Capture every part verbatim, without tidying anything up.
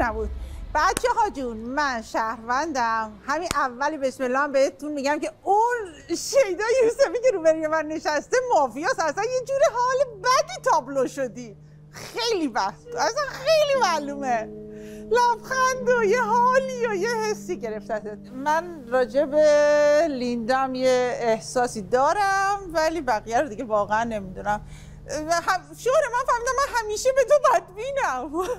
نبود. بچه ها جون من شهروندم، همین اولی بسم الله بهتون میگم که اون شیدا یوسفی که روبروی من نشسته مافیاست. اصلا یه جور حال بدی تابلو شدی، خیلی بد، اصلا خیلی معلومه، لبخند و یه حالی و یه حسی گرفتت. من راجع به لیندام یه احساسی دارم ولی بقیه رو دیگه واقعا نمیدونم. شوهر من فهمیدم من همیشه به تو بدبینم.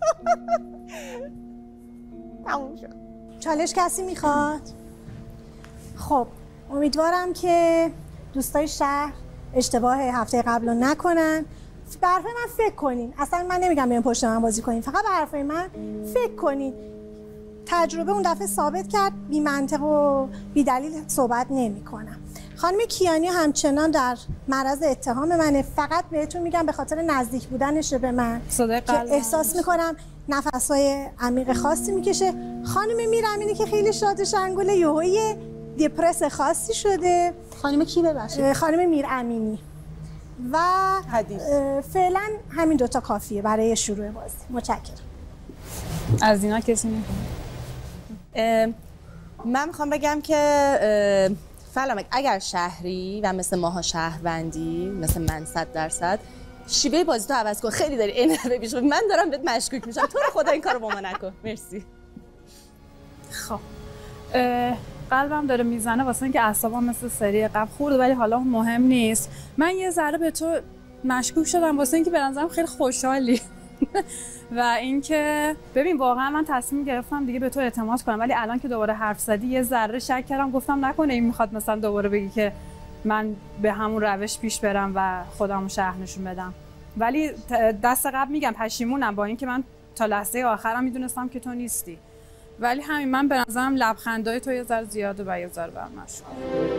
تموم شد. چالش کسی میخواد؟ خب امیدوارم که دوستای شهر اشتباه هفته قبل رو نکنن. به حرفای من فکر کنین، اصلا من نمیگم بیاین پشت من بازی کنین، فقط به حرفای من فکر کنین. تجربه اون دفعه ثابت کرد بی منطق و بی دلیل صحبت نمی کنم. خانم کیانی همچنان در معرض اتهام منه، فقط بهتون میگم به خاطر نزدیک بودنش به من که احساس میکنم نفسهای عمیق خاصی میکشه. خانم میرامینی که خیلی شاد شنگوله یهویی دپرس خاصی شده. خانم کی ببخشید؟ خانم میرامینی. و حدیث. فعلا همین دوتا کافیه برای شروع بازی. متشکرم. از اینا کسی میخواد؟ من میخوام بگم که فلامک اگر شهری و مثل ماها شهروندی مثل من صد درصد شیوه بازی تو عوض کن. خیلی داری این رو بیش من دارم بهت مشکوک میشم. تو رو خدا این کارو با من نکن. مرسی. خب قلبم داره میزنه واسه اینکه اعصابم مثل سری قبل خورد ولی حالا مهم نیست. من یه ذره به تو مشکوک شدم واسه اینکه به نظرم خیلی خوشحالی. و اینکه ببین واقعا من تصمیم گرفتم دیگه به تو اعتماد کنم ولی الان که دوباره حرف زدی یه ذره شک کردم، گفتم نکنه این میخواد مثلا دوباره بگی که من به همون روش پیش برم و خودمو شهر نشون بدم. ولی دست قبل میگم پشیمونم با اینکه من تا لحظه آخرم میدونستم که تو نیستی. ولی همین من به نظرم لبخندای تو یه ذره زیاده و یه ذره برام مشکوکه.